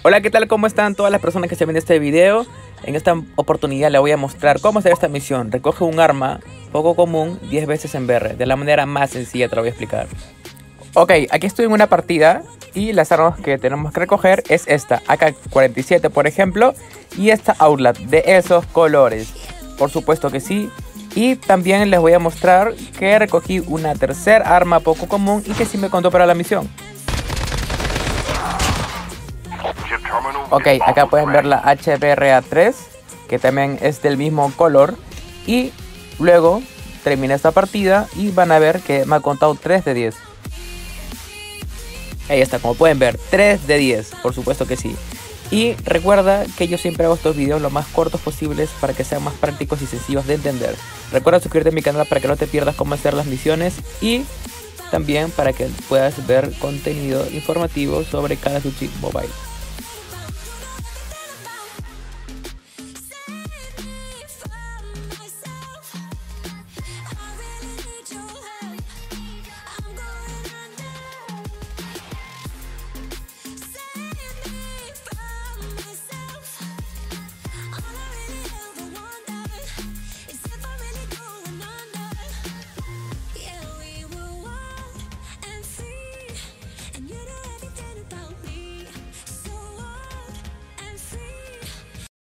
Hola, ¿qué tal? ¿Cómo están todas las personas que se ven este video? En esta oportunidad les voy a mostrar cómo hacer esta misión. Recoge un arma poco común 10 veces en BR. De la manera más sencilla te lo voy a explicar. Ok, aquí estoy en una partida y las armas que tenemos que recoger es esta AK-47 por ejemplo, y esta Outlast de esos colores. Por supuesto que sí. Y también les voy a mostrar que recogí una tercera arma poco común y que sí me contó para la misión. Ok, acá pueden ver la HBRA-3, que también es del mismo color. Y luego terminé esta partida y van a ver que me ha contado 3 de 10. Ahí está, como pueden ver, 3 de 10, por supuesto que sí. Y recuerda que yo siempre hago estos videos lo más cortos posibles para que sean más prácticos y sencillos de entender. Recuerda suscribirte a mi canal para que no te pierdas cómo hacer las misiones y también para que puedas ver contenido informativo sobre Call of Duty Mobile.